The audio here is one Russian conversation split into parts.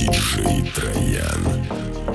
диджей Троян.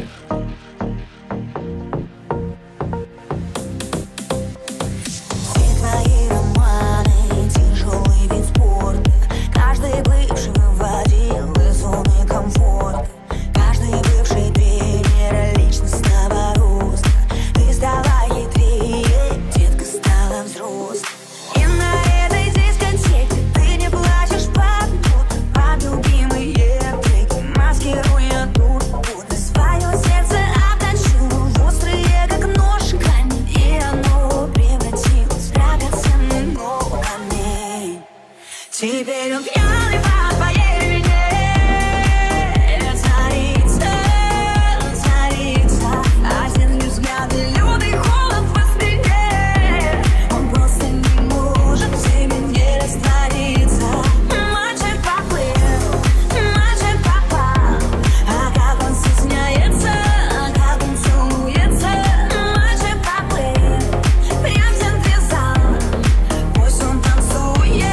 Теперь он пьяный по твоей вине. Царица, царица, осенние взгляды, лютый холод по спине. Он просто не может в себе не раствориться. Мальчик поплыл, мальчик попал. А как он стесняется, а как он целуется. Мальчик поплыл, прям в центре зала. Пусть он танцует.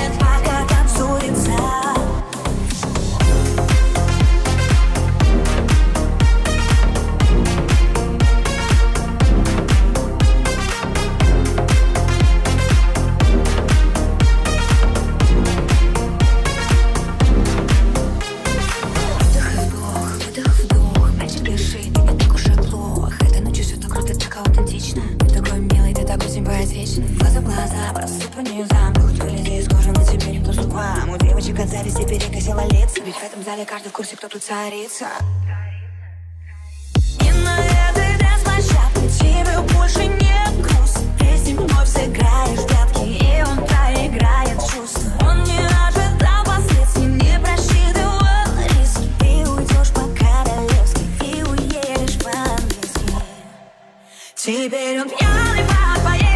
Глаза в глаза, просто по низам. Ты хоть вылези из кожи, на тебе никто с ума. У девочек от зависти перекосило лица. Ведь в этом зале каждый в курсе, кто тут царица. И на этой танцплощадке тебе больше нет грустно. Если вновь сыграешь в пятки, и он проиграет чувства. Он не ожидал последствий, не просчитывал риски. Ты уйдешь по-королевски и уедешь по-английски. Теперь он пьяный по твоей.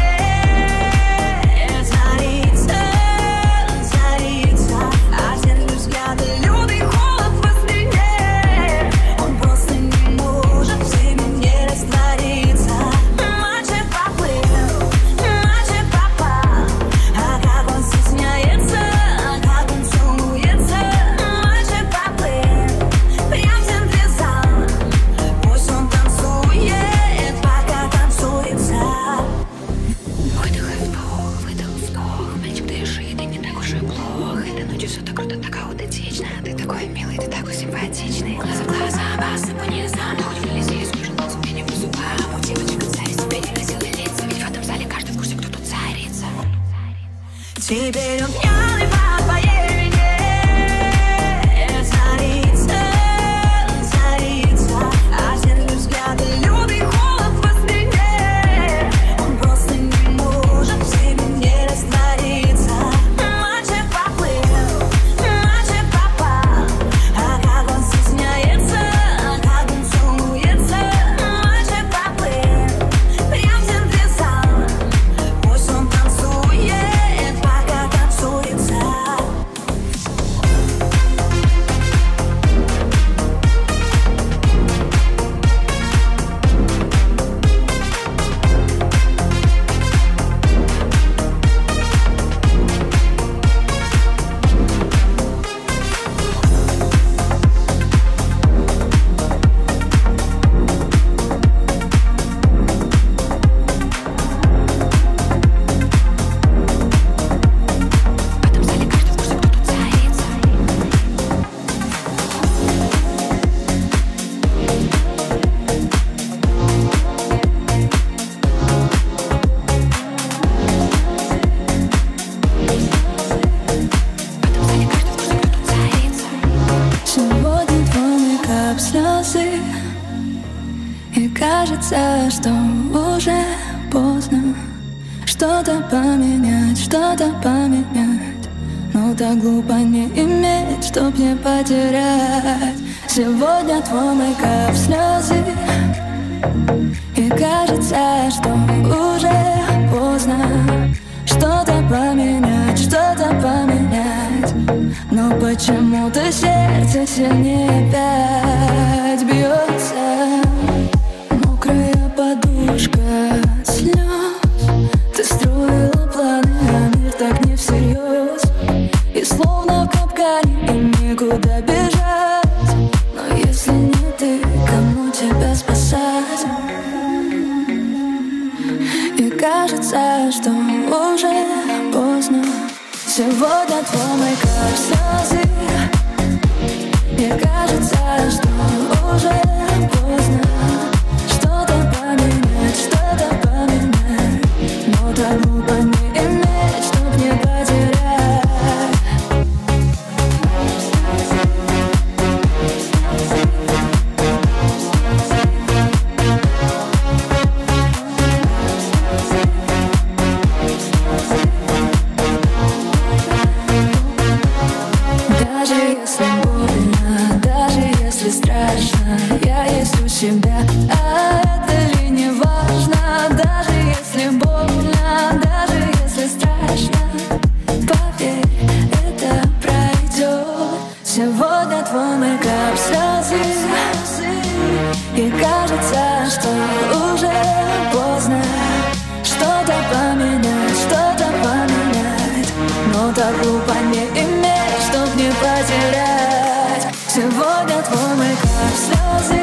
Все так круто, так аутентично. Ты такой милый, ты такой симпатичный. Глаза в глаза, басы по низам. Хоть вылези из кожи, но тебе не по зубам. У девочек от зависти перекосило лица. Ведь в этом зале каждый в курсе, кто тут царица. Теперь он пьяный по твоей вине. Царица, царица, осенние взгляды, лютый холод по спине. Он просто не может в себе не раствориться. Мальчик поплыл, мальчик попал. А как он стесняется, а как он целуется. Мальчик поплыл, прям в центре зала. Пусть он танцует, пока танцуется. И кажется, что уже поздно что-то поменять, но так глупо не иметь, чтоб не потерять. Сегодня твой мейкап слезы. И кажется, что уже поздно что-то поменять, но почему-то сердце сильнее опять бьется. Мокрая подушка от слез. Ты строила планы, а мир так не всерьез. И словно в капкане, и никуда бежать. если не ты, кому тебя спасать? И кажется, что уже поздно. Сегодня твой мейкап слезы. Мне кажется, что уже поздно. Что-то поменять, но так глупо не иметь, чтоб не потерять. Даже если больно, даже если страшно, я есть у себя, а это ли не важно? Даже если больно, даже если страшно, поверь, это пройдет. Сегодня твой мейкап слезы. И кажется, что уже поздно. Что-то поменять, но так глупо не иметь, чтоб не потерять. Сегодня твой мейкап слезы.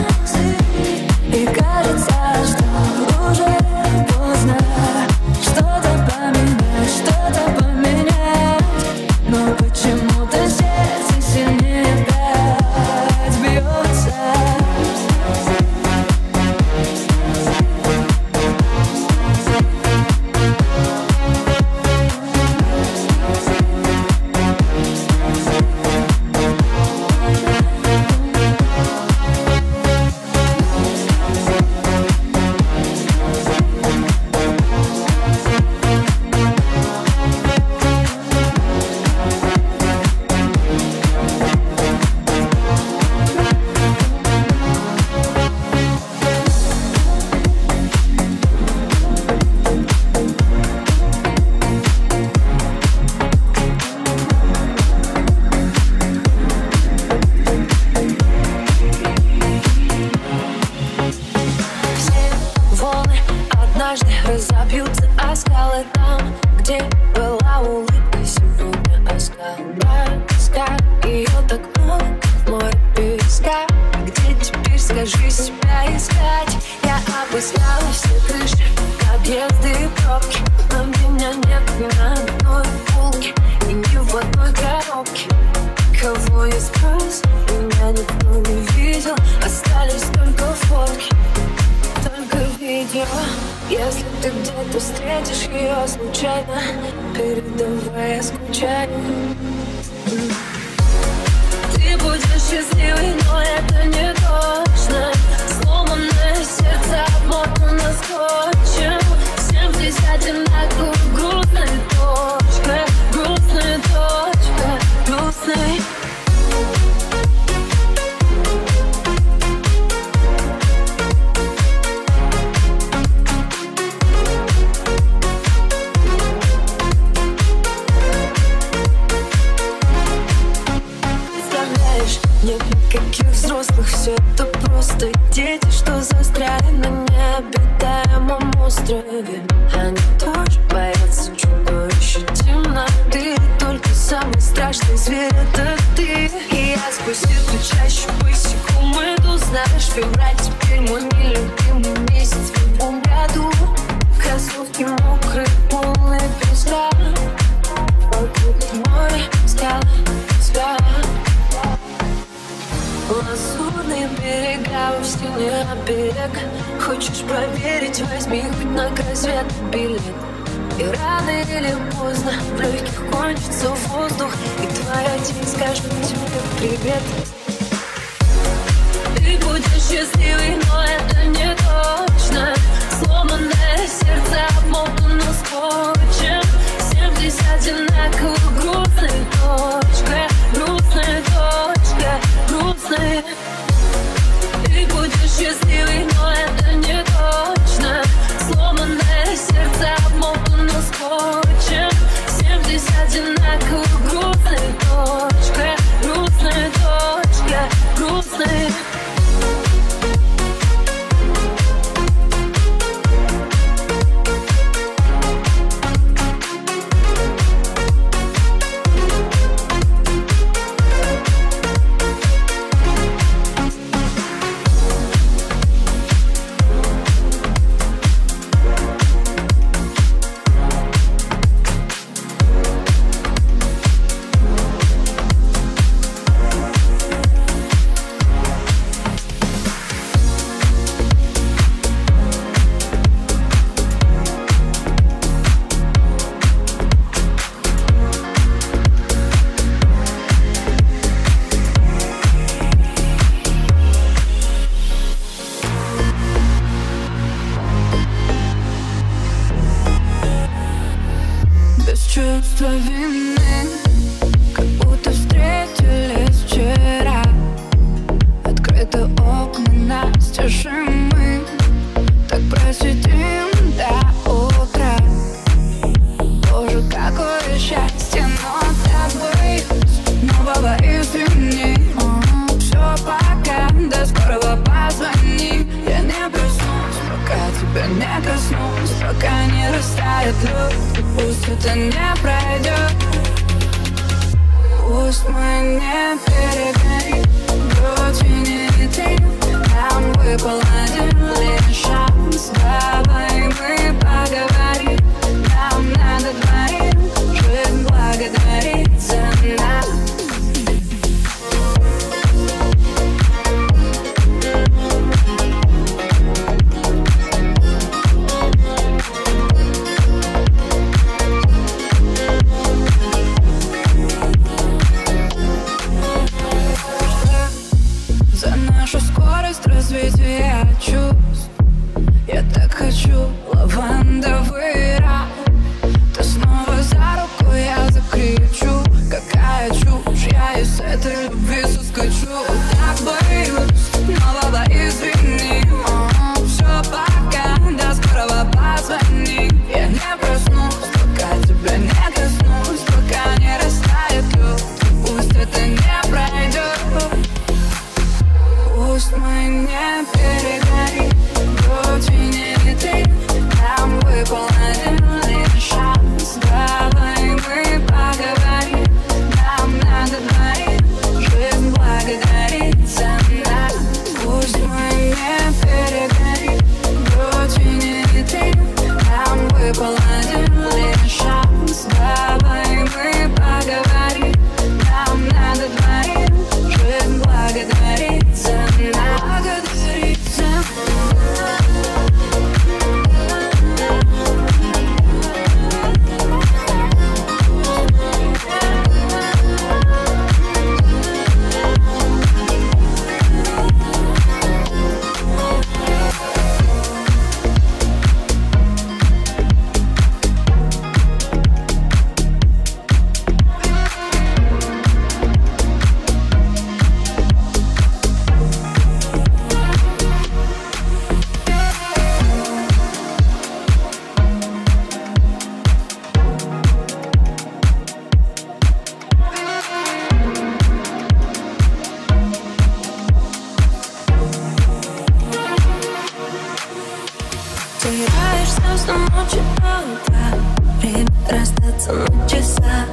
И кажется, что уже поздно. Что-то поменять, но почему-то сердце сильнее опять бьется. Разобьются о скалы там, где была улыбка, сегодня оскал. Тоска, ее так много, в море песка. Где теперь, скажи, себя искать? Я обыскала все крыши, подъезды и пробки, но меня нет ни на одной полке и ни в одной коробке. Кого я спрос, меня никто не видел, остались только фотки, только видео. Если ты где-то встретишь ее случайно, передавай, я скучаю. Ты будешь счастливой, но это не точно. Сломанное сердце обмотано скотчем. Всем здесь одинаково, грустная точка, грустная точка, грустная. Нет никаких взрослых, все это просто дети, что застряли на необитаемом острове. Они тоже боятся чудовища темноты. Только самый страшный зверь — это ты. И я сквозь эту чащу босиком иду. Знаешь, февраль теперь мой нелюбимый месяц в любом году. Кроссовки мокрые, полные песка. Вокруг море, скала, скала. Лазурные берега, в стене берег. Хочешь проверить, возьми хоть на разведный билет. И рано или поздно в легких кончится воздух, и твоя тень скажет тебе привет. Ты будешь счастливый, но это не точно. Сломанное сердце обмотано скотчем. Всем здесь одинаково, грустная точка, грустная точка, грустная. Ты будешь счастливый, но это не точно. Сломанное сердце обмотано скотчем. Всем здесь одинаково, грустная точка, грустная точка, грустная. чувство вины, как будто встретились вчера. Открыты окна настежь, и мы так просидим до утра. Боже, какое счастье, но так быть. Но, баба, извини, все пока, до скорого позвони. Я не проснусь, пока тебя не коснусь, пока не растает лед, и пусть это не пройдет. Пусть мы не перегорим, вроде не ты. Нам выпал один лишь шанс, давай мы поговорим. Нам надо двоим, жизнь благодарит за нас. Развития чувств, я так хочу лавандовый рай. Ты снова за руку, я закричу. Какая чушь, я из этой любви соскочу. Так боюсь, но, баба, извини, все пока, до скорого позвони. Я не проснусь, пока тебя не коснусь, пока не растает лед, пусть это не пройдет. Пусть мы не перегорим, вроде не ты. Нам выпал один лишь шанс, давай мы поговорим. Нам надо двоим, жизнь благодарит за нас. Пусть мы не перегорим, вроде не ты. Нам выпал один лишь шанс, давай мы поговорим. Нам надо двоим, жизнь благодарит за нас. Благодарит за нас. Теряешься с ночи до утра, время расстаться на часах.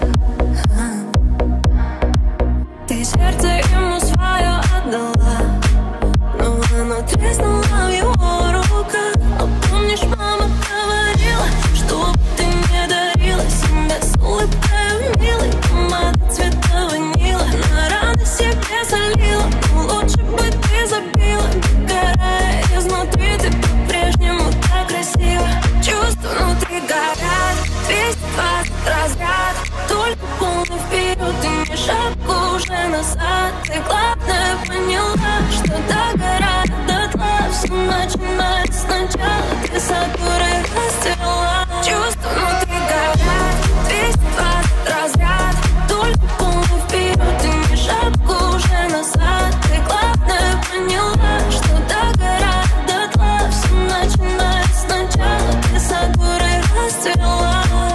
Ты сердце ему свое отдала, но оно треснуло в его руках. Но помнишь, мама говорила, что ты не дарила себя с улыбкой милой. Помада цвета ванила, на раны себе солила. Но лучше бы ты забила, догорая изнутри. Ты по-прежнему так красиво, чувства внутри горят. 220 разряд, только полный вперед и ни шагу уже назад. Ты главное поняла, что догорает дотла. Все начинается сначала, ты сатуры расцвела. Чувства внутри горят, 220 разряд, только полный вперед и ни шагу уже назад. Ты главное поняла, что догорает дотла. Все начинается сначала, ты сатуры расцвела.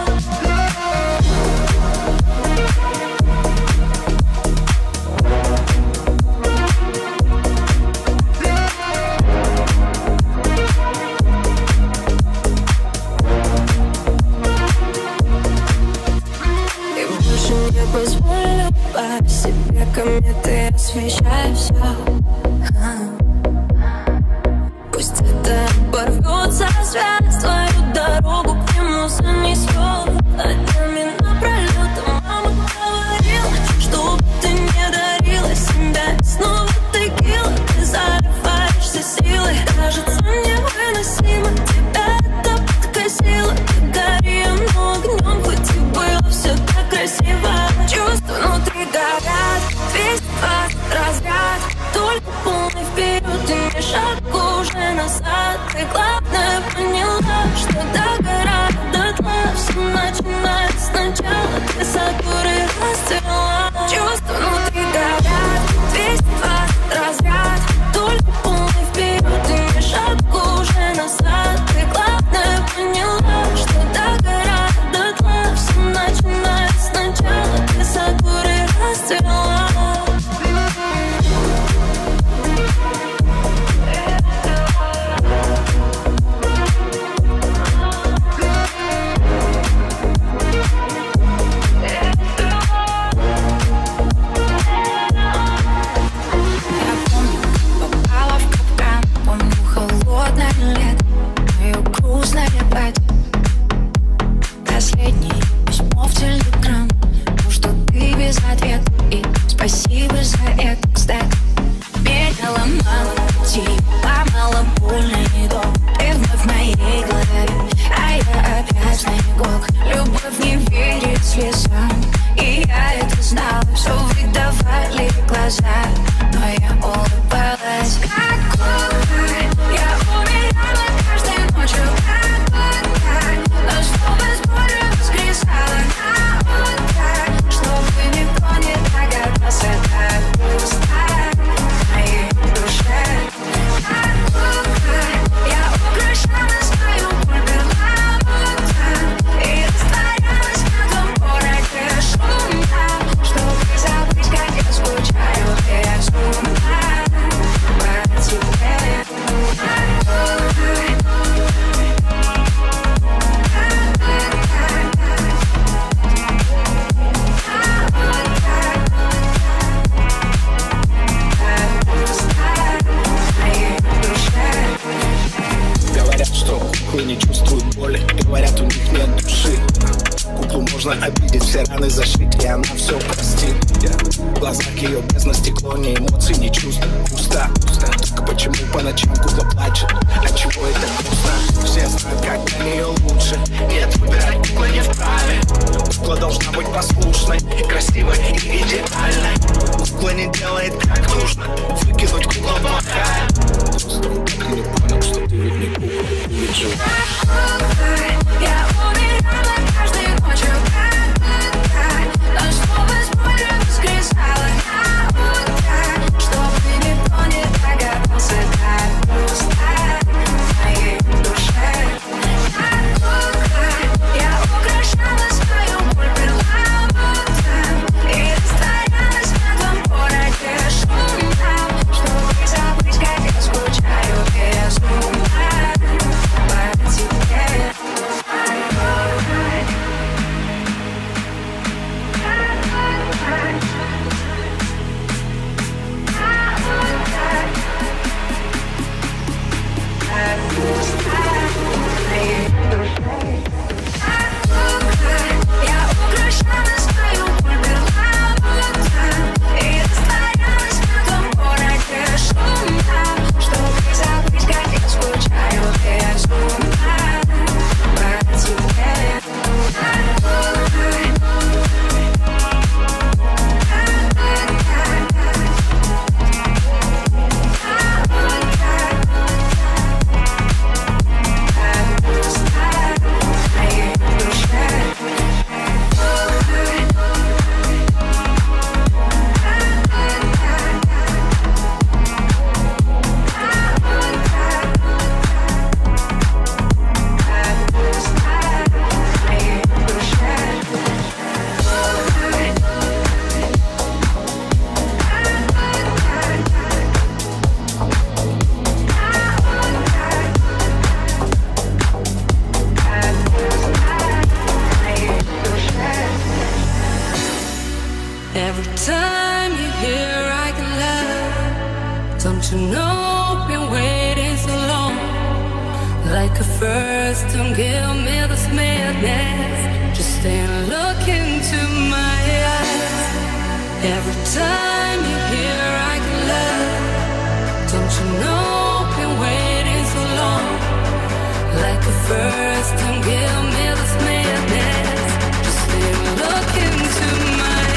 Позволю по себе кометы, освещая все. Пусть это порвется связь, твою дорогу к нему занесет. Днями напролет мама говорила, чтоб ты не дарила себя. Снова текила, ты заливаешься силой. Кажется невыносимо, тебя это подкосило. Ты гори оно огнем, хоть и было все так красиво. Чувства внутри горят, 220 разряд, только полный вперед и ни шагу уже назад. Ты главное поняла, что догорает дотла. Все начинается сначала. ночам кукла плачет. Отчего это грустно? Все знают, как для нее лучше. Нет, выбирать кукла не вправе. Кукла должна быть послушной, красивой и идеальной. Кукла не делает как нужно. Выкинуть кукла плохая. Просто он так и не понял, что ты ведь не кукла, ты ведь живая. Я умирала каждой ночью, но чтобы споря воскресала на утро, чтобы никто не догадался, как грустно в моей душе. Как кукла я украшала свою боль перламутром и растворялась в этом городе шумном, чтобы забыть, как я скучаю безумно по тебе. Я украшала свою боль перламутром и растворялась в этом городе шумном, чтобы забыть, как я скучаю безумно по тебе. Every time you hear I can love, don't you know, been waiting so long. Like a first, don't give me this madness. Just stay and look into my eyes. Every time you hear I can love, don't you know, been waiting so long. Like a first, don't give me this madness. Just stay and look into my eyes.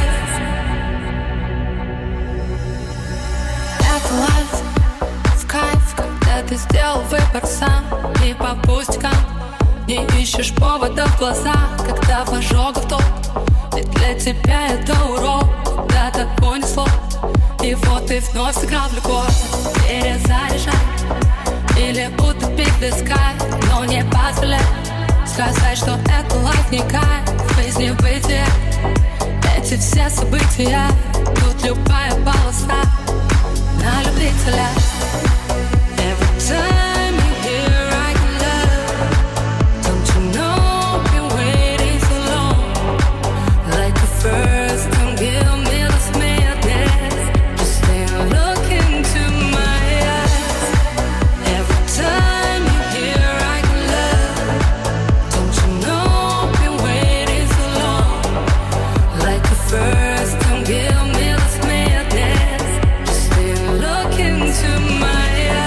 Лайф, в кайф, когда ты сделал выбор сам. И по пустякам не ищешь повода в глазах, когда в ожогах топ. Ведь для тебя это урок, куда-то понесло. И вот ты вновь сыграл в любовь. Перезаряжай или утопить в искать, но не позволяй сказать, что это лайф не кайф. Из небытия эти все события, тут любая полоса на любителя. Every time you hear I can love, don't you know, been waiting so long. Like a first, don't give me this madness. Just stay and look into my eyes. Every time you hear I can love, don't you know, been waiting so long. Like a first, don't give me this madness. Just stay and look into my eyes.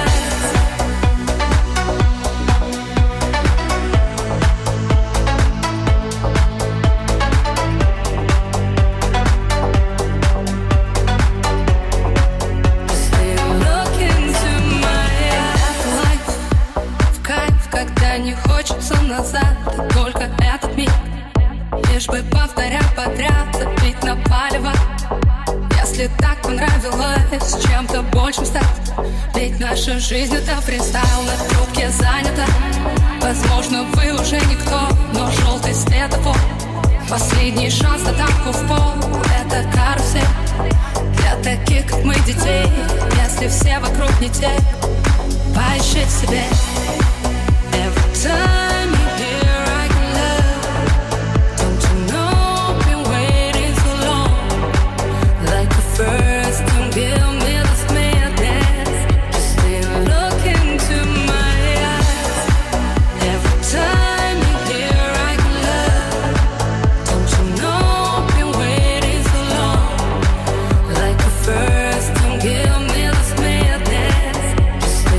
Just stay and look into my eyes. Life в кайф, когда не хочется назад, и только этот миг, лишь бы повторять подряд, забить на палево. Если так понравилось чем-то большим стать, ведь наша жизнь это фристайл, на трубке занята. Возможно, вы уже никто, но желтый светофор, последний шанс на танку в пол. Это карусель для таких, как мы, детей. Если все вокруг не те, поищи в себе. Every time you hear I can love, don't you know, been waiting so long. Like a first, don't give me this madness. Just stay and look into my eyes. Every time you hear I can love, don't you know, been waiting so long. Like a first, don't give me this madness. Just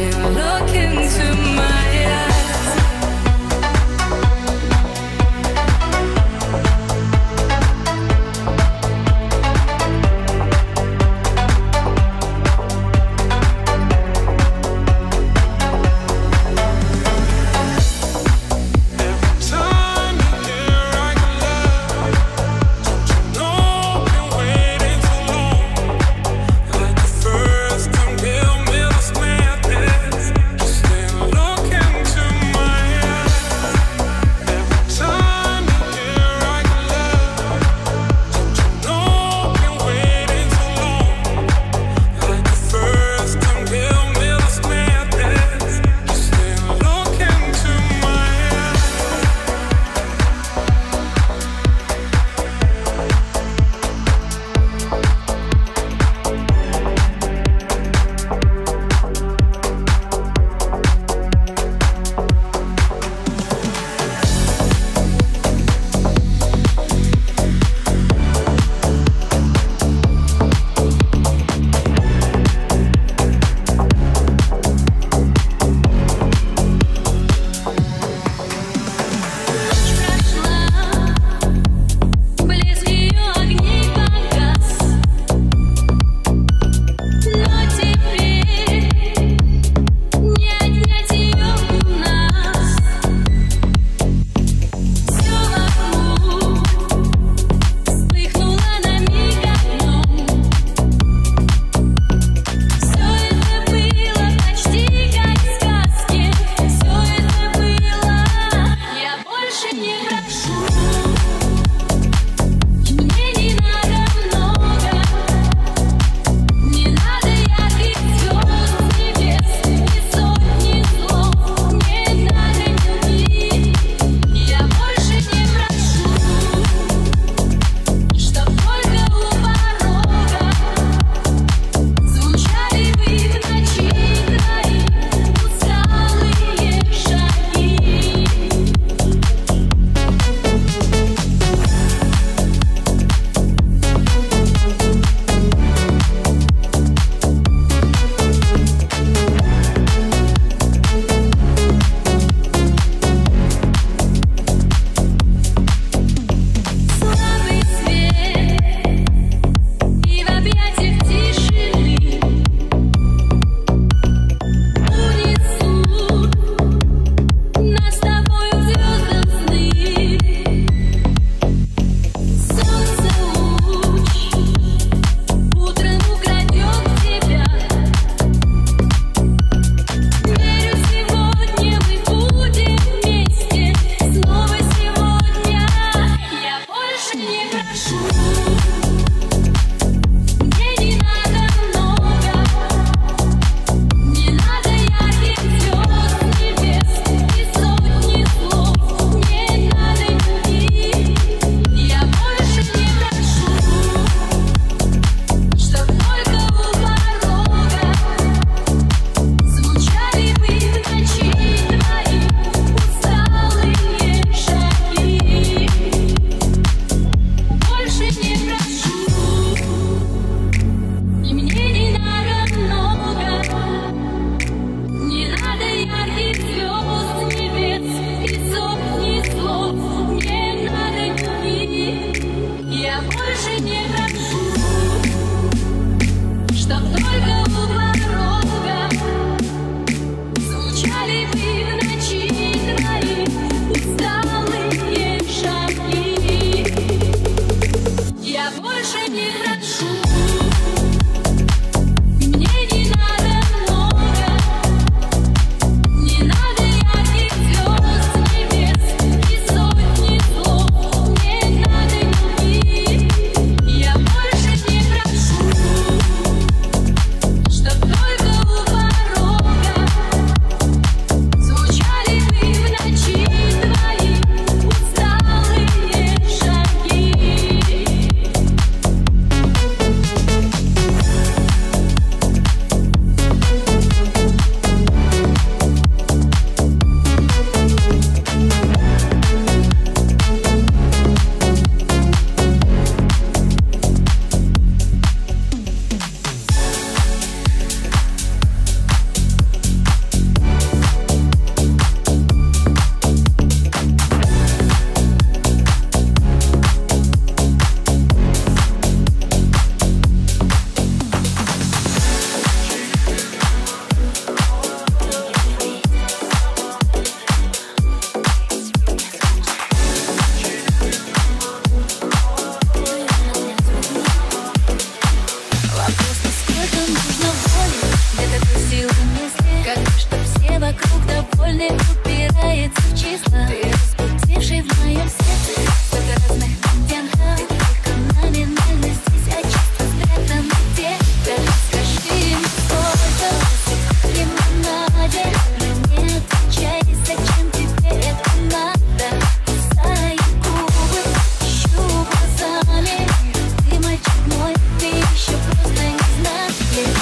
не упирается в числа. Ты разбудивший в моем сердце столько разных оттенков. Ты только номинальность, а чувства спрятаны где? Даже скажи мне, сколько в лимонаде. Мне отвечай, зачем тебе это надо? Кусай губы, ищу глазами. Ты мальчик мой, ты еще просто не знаешь.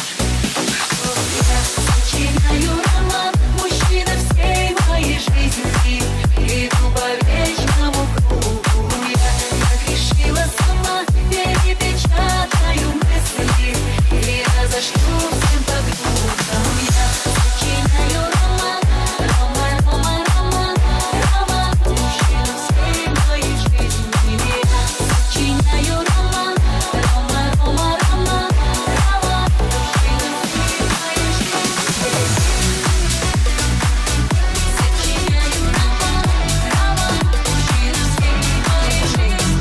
Сочиняю роман, мужчина всей моей жизни. Иду по вечному кругу. Я так решила сама, перепечатаю мысли. И разошлю всем по группам. Я сочиняю роман, роман, роман, роман, роман. Мужчина всей моей жизни. Я сочиняю роман, роман, роман, роман, роман. Мужчина всей моей жизни. Сочиняю роман, роман. Мужчина всей моей жизни.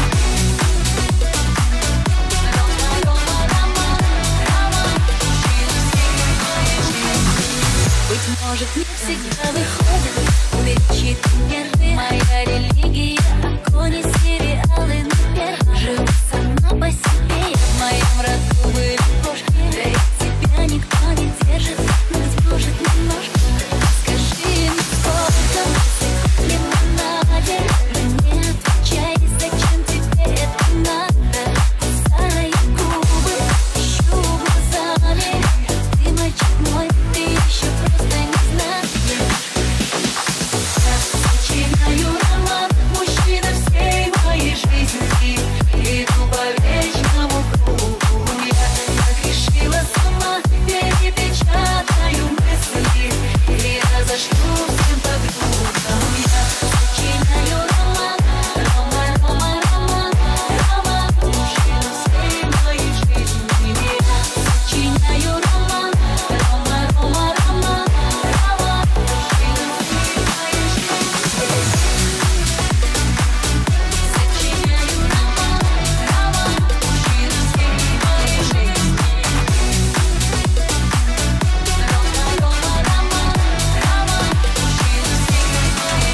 Роман, роман, роман, роман. Мужчина всей моей жизни. Быть может, не всегда выходит увеличить нервы. Моя религия, кони, сериалы на первом. Живу сама по себе, я в моем роду были кошки. Да и тебя никто не держит, но ведь может немножко. Скажи мне, сколько в лимонаде. Мне отвечай, зачем тебе это надо? Кусай губы, ищу глазами. Ты мальчик мой, ты еще просто не знаешь. Я сочиняю роман, мужчина всей моей жизни. Иду по вечному кругу. Я так решила сама, перепечатаю мысли. И разошлю всем по группам. Я сочиняю роман, роман, роман, роман, роман. Мужчина всей моей жизни. Я сочиняю роман, роман, роман, роман, роман. Мужчина всей моей жизни. Сочиняю роман, роман. Мужчина всей моей жизни. Роман, роман, роман, роман. Мужчина всей моей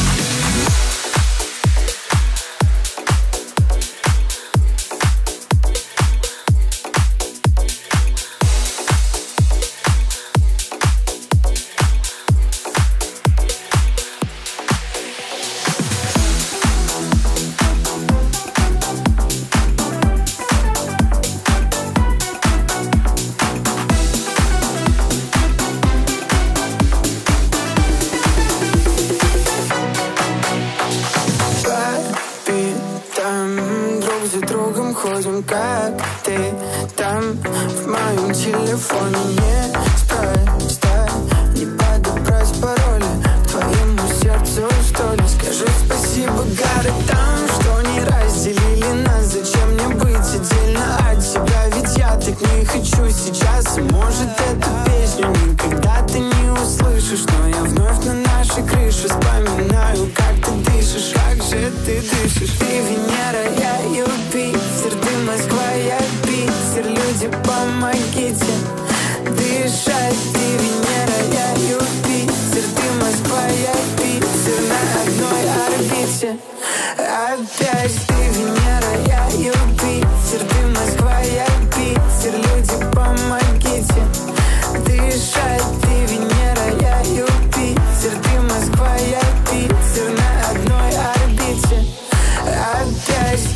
Там друг за другом ходим, как ты там в моем телефоне. Не спроста, не подобрать пароли к твоему сердцу, что ли. Скажи спасибо городам, что не разделили нас. Зачем мне быть отдельно от тебя? Ведь я так не хочу сейчас. И может эту песню никогда ты не услышишь. Но я вновь на нашей крыше вспоминаю, как ты дышишь, как же ты дышишь. Ты Венера, я Юпитер, ты Москва, я Питер. Люди, помогите дышать. Ты Венера, я Юпитер, ты Москва, я Питер. На одной орбите опять. Ты Венера, я Юпитер, ты Москва, я Питер. Люди, помогите дышать. Ты Венера, я Юпитер, ты Москва, я Питер. На одной орбите опять.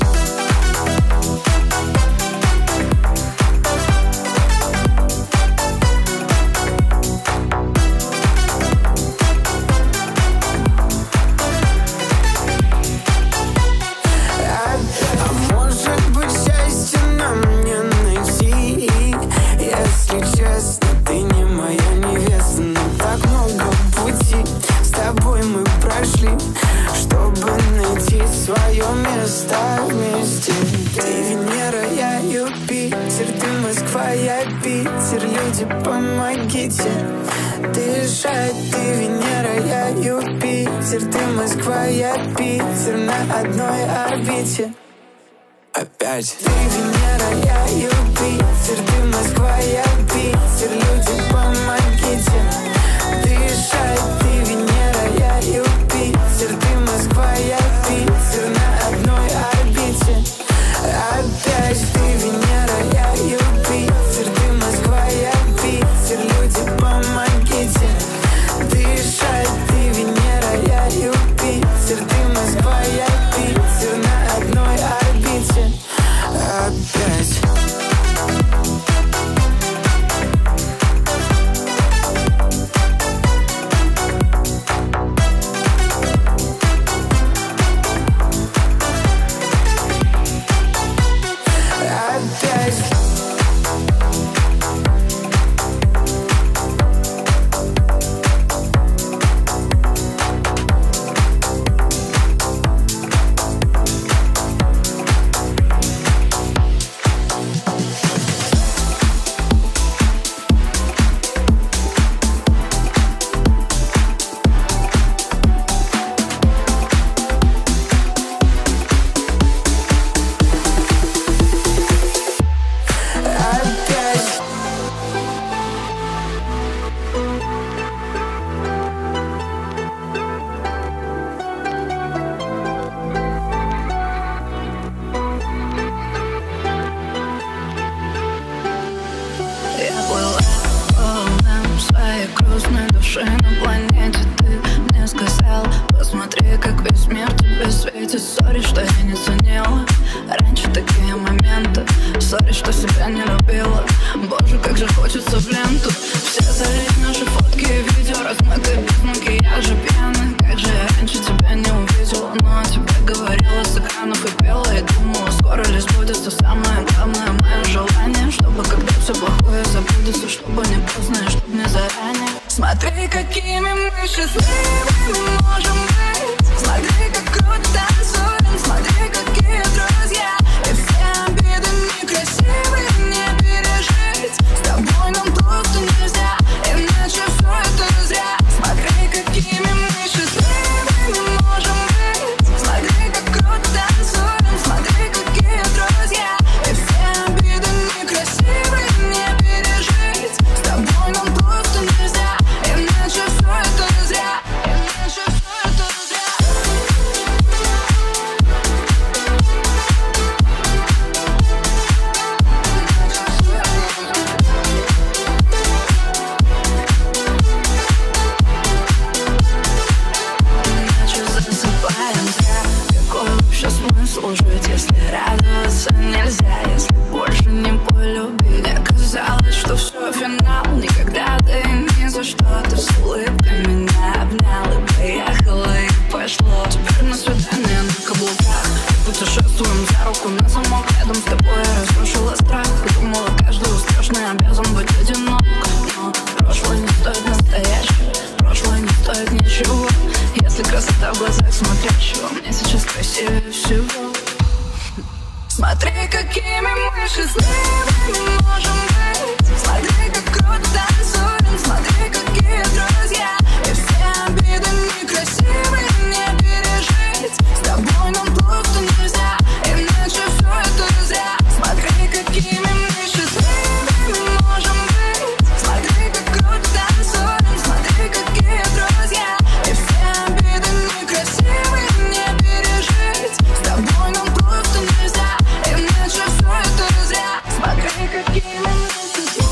А может быть, счастье нам не найти? Если честно, ты не моя невеста. Но так много пути с тобой мы прошли, чтобы найти свое место вместе. Ты Венера, я Юпитер, ты Москва, я Питер. Люди, помогите дышать. Ты Венера, я Юпитер, ты Москва, я Питер. На одной орбите опять. Ты Венера, я Юпитер, ты Москва, я Питер. Люди, помогите дышать. Ты что себя не любила. Боже, как же хочется в ленту все залить наши фотки и видео, размытые без макияжа, пьяны. Как же я раньше тебя не увидела, но о тебе говорила с экранов и пела, и думала, скоро ли сбудется самое главное мое желание, чтобы когда все плохое забудется, чтобы не поздно и чтобы не заранее. Смотри, какими мы счастливыми можем быть. Смотри, как круто танцуем. Смотри, какие друзья. И все обиды некрасивые не пережить. С тобой нам просто нельзя, иначе все это зря. Смотри, какими мы счастливыми можем быть. Смотри, как круто танцуем. Смотри, какие друзья. И все обиды некрасивые не пережить. С тобой нам просто нельзя, иначе все это зря. Иначе все это зря. Иначе засыпаем зря. Какой вообще смысл жить, если радоваться нельзя, если больше не полюбить? Мне казалось, что все финал, никогда ты ни за что. Ты с улыбкой меня обнял и поехала, и пошло. Теперь на свидание на каблуках путешествуем за руку на замок. Рядом с тобой я разрушила страх. Думала, каждый успешный обязан быть одинок. Но прошлое не стоит настоящего, прошлое не стоит ничего, если красота в глазах смотрящего. Мне сейчас красивее всего. Смотри, какими мы счастливыми можем быть. Смотри, как круто танцуем. Смотри, какие друзья. И все обиды некрасивые не пережить. С тобой нам просто нельзя, иначе все это зря. Смотри, какими мы счастливыми можем быть. Смотри, как круто танцуем. Смотри, какие друзья. И все обиды некрасивые не пережить. С тобой нам просто нельзя, иначе все это зря. Смотри, какими мы счастливыми.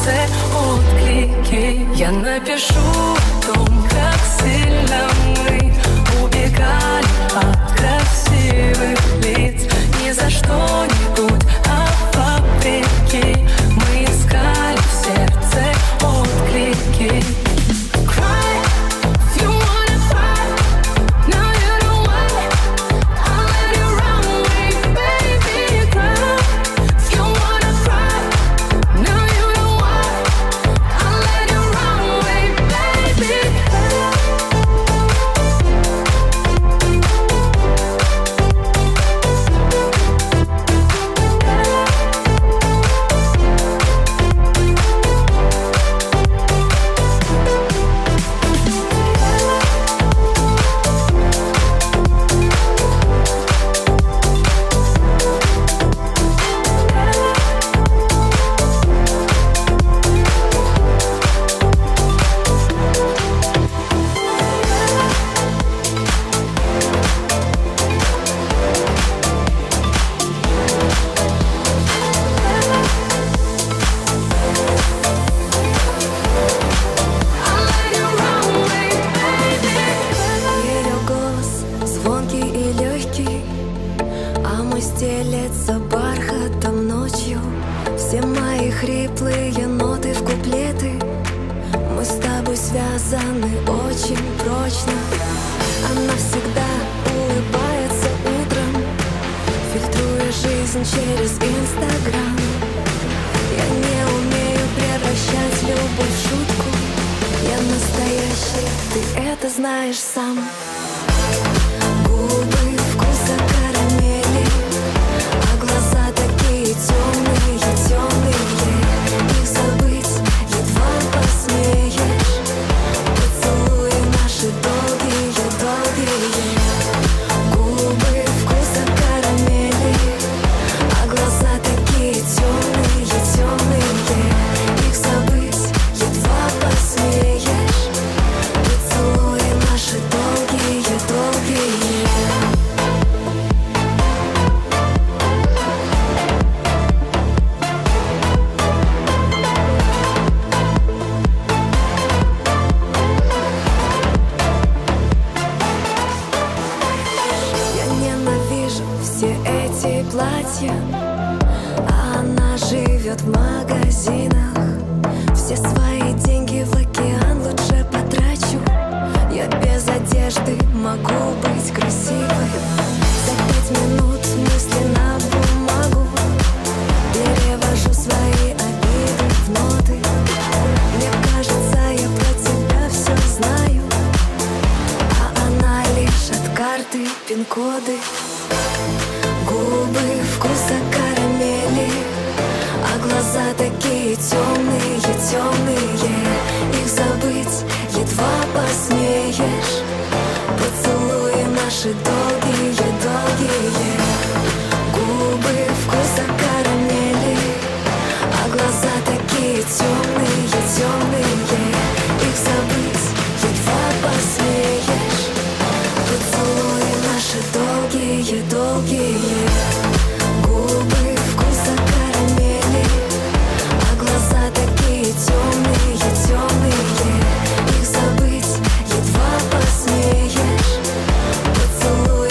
сердце отклики. Я напишу о том, как сильно мы убегали от красивых лиц. Не за что-нибудь, а вопреки. Мы искали в сердце отклики. Хриплые ноты в куплеты. Мы с тобой связаны очень прочно. Она всегда улыбается утром, фильтруя жизнь через Инстаграм. Я не умею превращать любовь в шутку. Я настоящий, ты это знаешь сам. Губы вкуса карамели, а глаза такие темные, темные. Их забыть едва посмеешь. Поцелуи наши долгие, долгие. Губы вкуса карамели, а глаза такие темные, темные. Их забыть едва посмеешь. Поцелуи наши долгие, долгие. Платья, а она живет в магазинах. Все свои деньги в океан лучше потрачу. Я без одежды могу быть красивой. За 5 минут мысли на бумагу перевожу свои обиды в ноты. Мне кажется, я про тебя все знаю, а она лишь от карты пин-коды. Губы вкуса карамели, а глаза такие темные, темные. Их забыть едва посмеешь. Поцелуи наши долгие, долгие. Губы вкуса карамели, а глаза такие темные, темные. Их забыть едва посмеешь. Поцелуи наши долгие, долгие. Губы вкуса карамели, а глаза такие темные, темные. Их забыть едва посмеешь. Поцелуи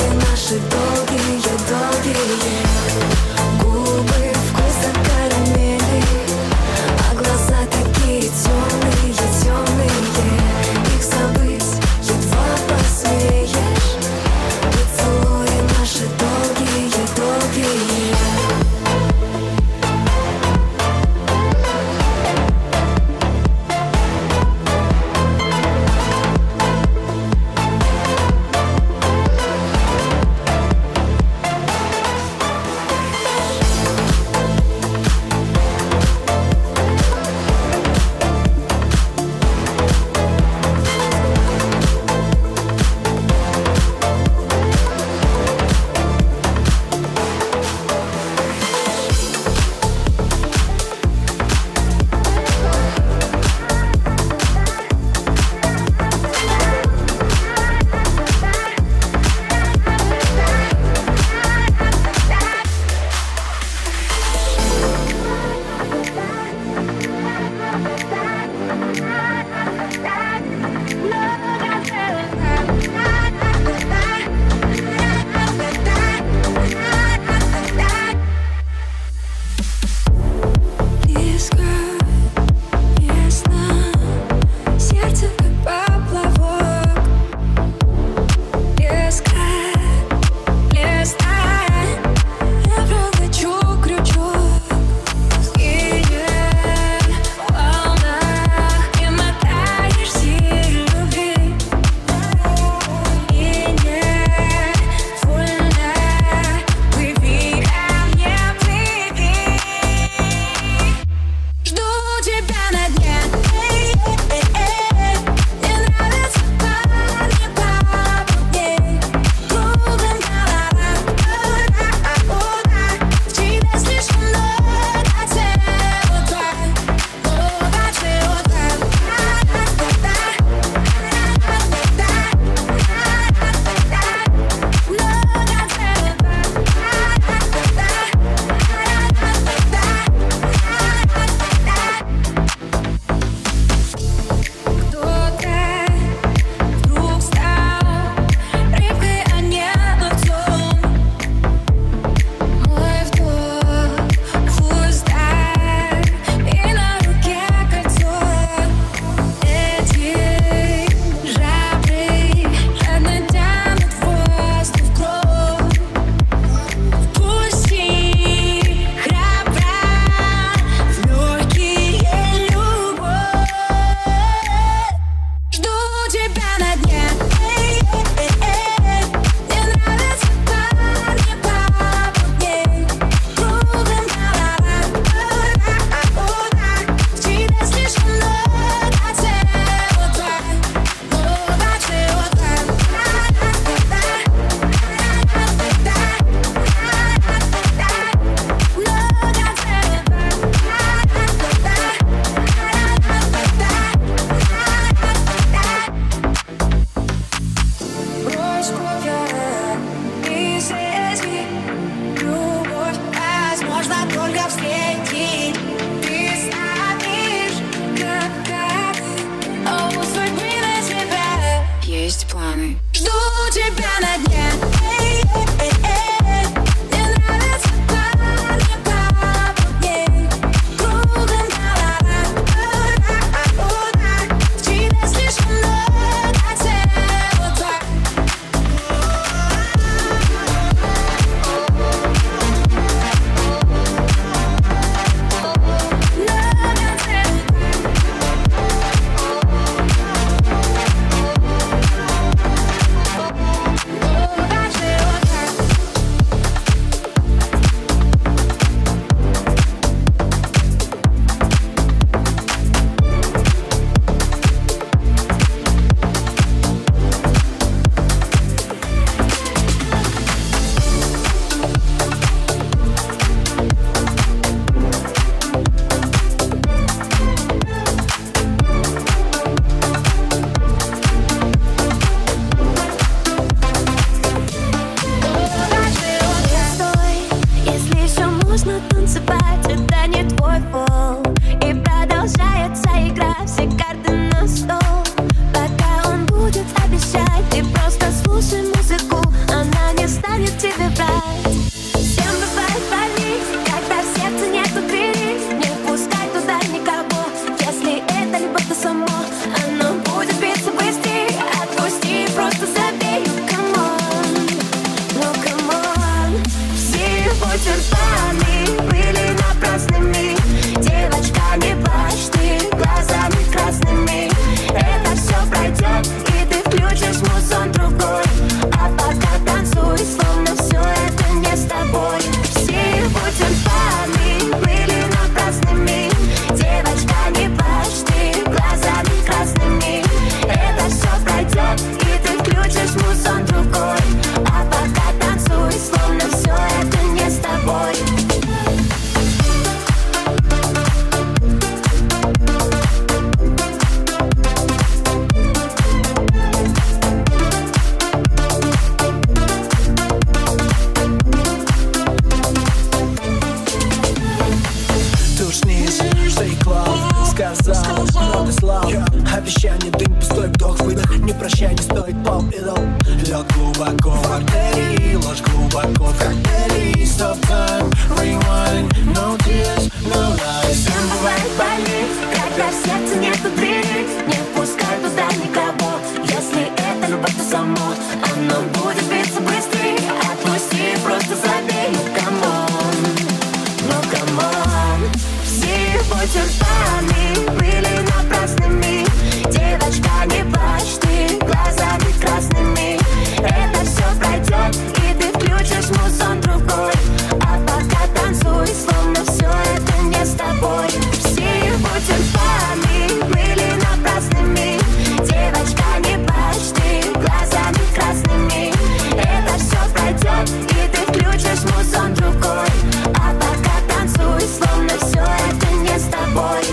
слов. Обещание, дым, пустой вдох, выдох. Не прощай, не стоит поп-идол. Лед глубоко в артерии, ложь глубоко в коктейли. Stop time, rewind, no tears, no lies. Всем бывает больней, когда в сердце нету двери. Не пускай туда никого. Если это любовь, то само оно будет биться быстрее. Отпусти, просто забей. Ну камон, ну камон. Все его тюрбаны были напрасными. Девочка, не плачь, ты глазами красными. Это все пройдет, и ты включишь музон другой. А пока танцуй, словно все это не с тобой. Все его тюрбаны были напрасными. Девочка, не плачь, ты глазами красными. Это все пройдет, и ты включишь музон другой. А пока танцуй, словно все это не с тобой.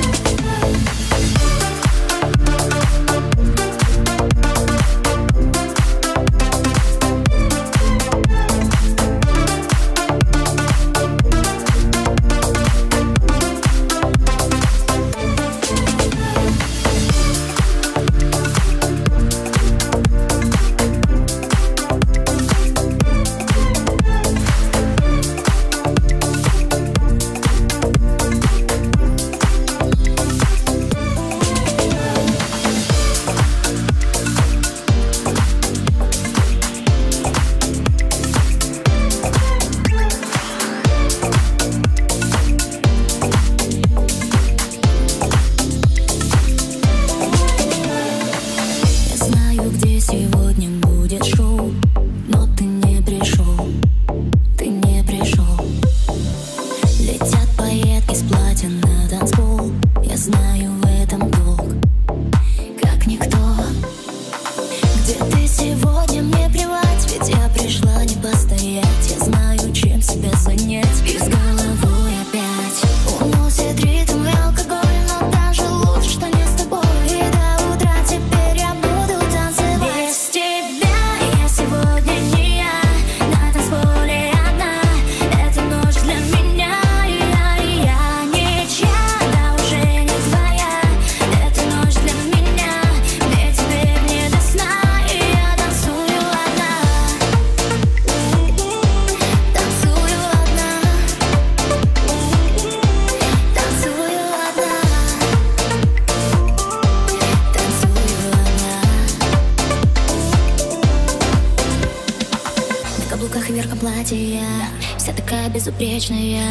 Вся такая безупречная,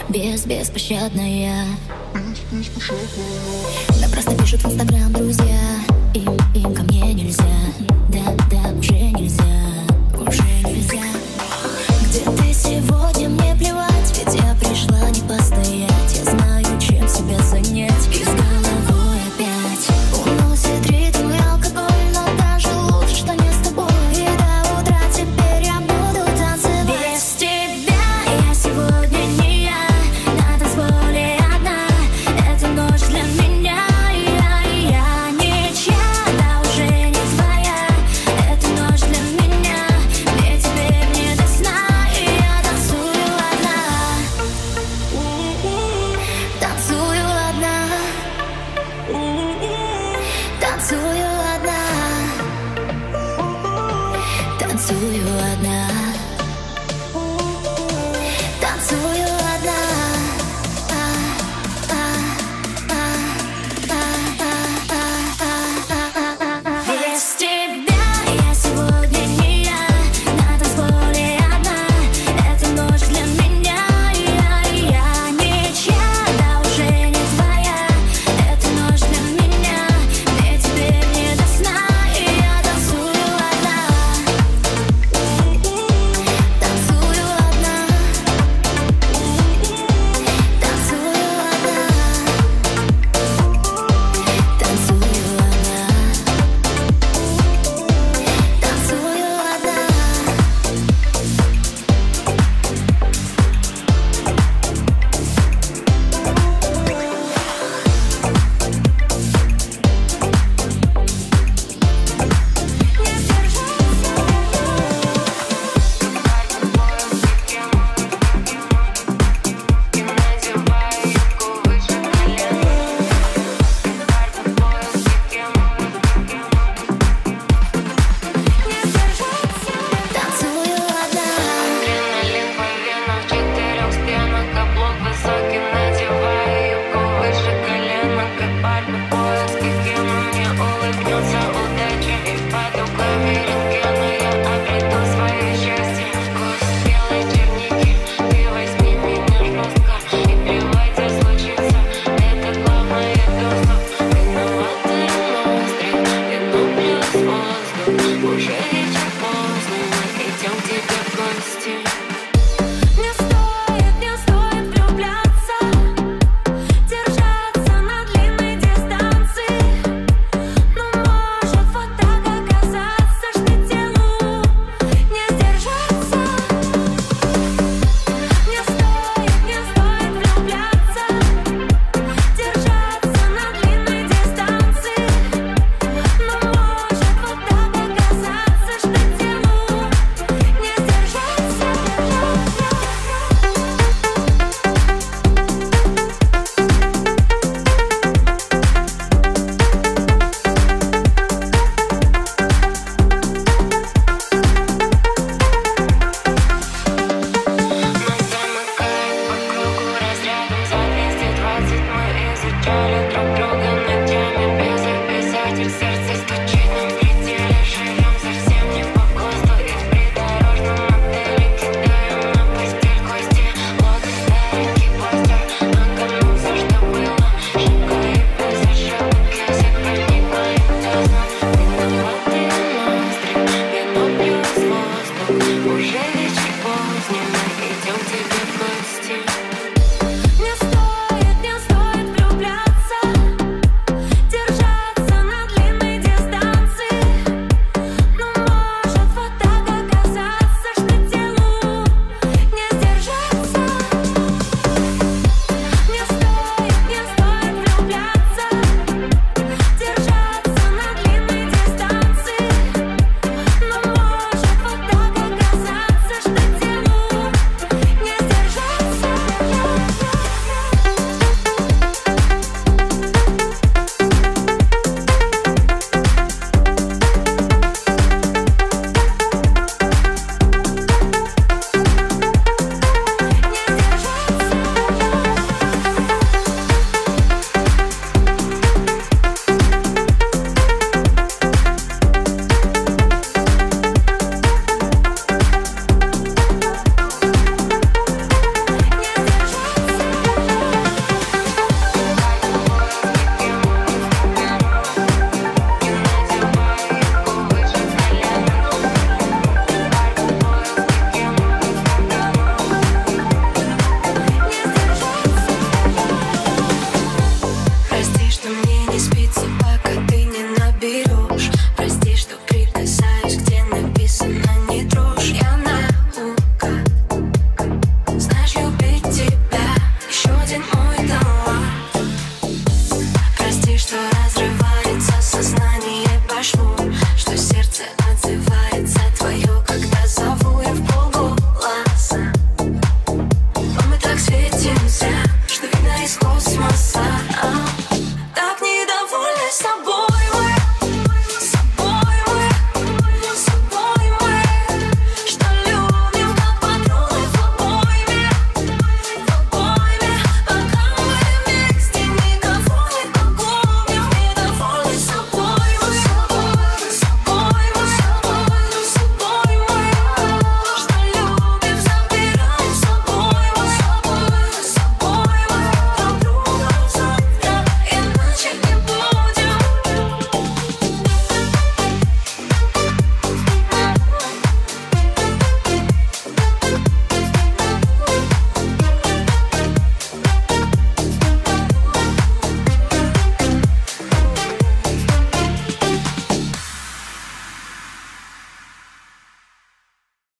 беспощадная. Да просто пишут в Инстаграм друзья. Им ко мне нельзя. Да, уже